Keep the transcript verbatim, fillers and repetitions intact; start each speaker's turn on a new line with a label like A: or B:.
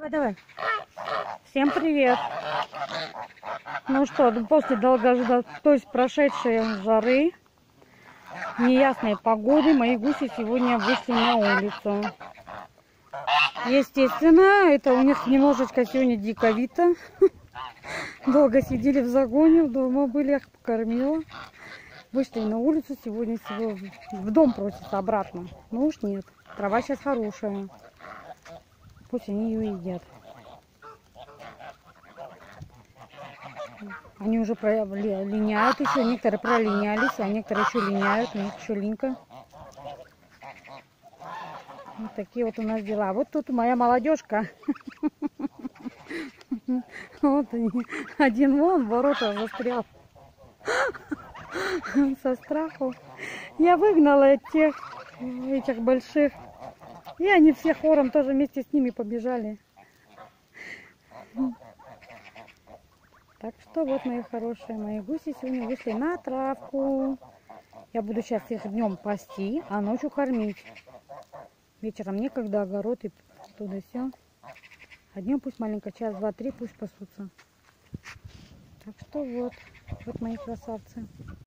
A: Давай, давай. Всем привет. Ну что, после долгожданной, то есть прошедшей жары, неясной погоды, мои гуси сегодня вышли на улицу. Естественно, это у них немножечко сегодня диковито. Долго сидели в загоне, дома были, я их покормила. Вышли на улицу, сегодня сегодня в дом просятся обратно. Ну уж нет, трава сейчас хорошая. Пусть они ее едят. Они уже линяют еще, некоторые пролинялись, а некоторые еще линяют, у них еще линька. Вот такие вот у нас дела. Вот тут моя молодежка. Вот один вон в ворота застрял. Со страху. Я выгнала этих, этих больших. И они все хором тоже вместе с ними побежали. Так что вот, мои хорошие, мои гуси сегодня вышли на травку. Я буду сейчас их днем пасти, а ночью кормить. Вечером некогда, огород и туда-сё. А днем пусть маленько, час, два, три, пусть пасутся. Так что вот, вот мои красавцы.